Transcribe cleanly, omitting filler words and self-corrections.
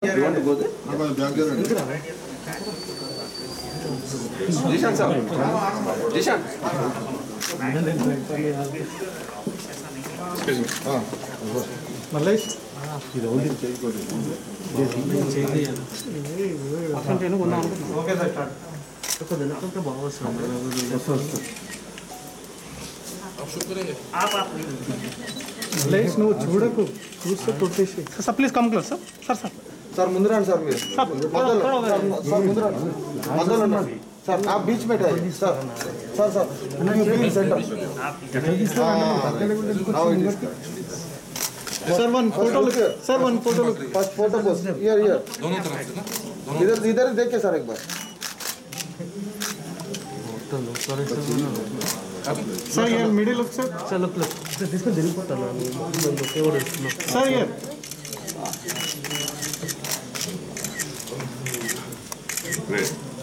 You want to go there? Jishan sir. Jishan. Excuse me. Malaysia. Sir, please come close, sir. Sir. Sir मुंदरान sir मेरे sir मुंदरान sir आप बीच में ठहरिए sir sir sir you be in centre Sir, one photo look. Sir, one photo look. First photo post here here दोनों तरफ से ना इधर इधर देखिए सर एक बार Sir, here middle look, sir. Sir, look. This is very important. Sir, here. Great.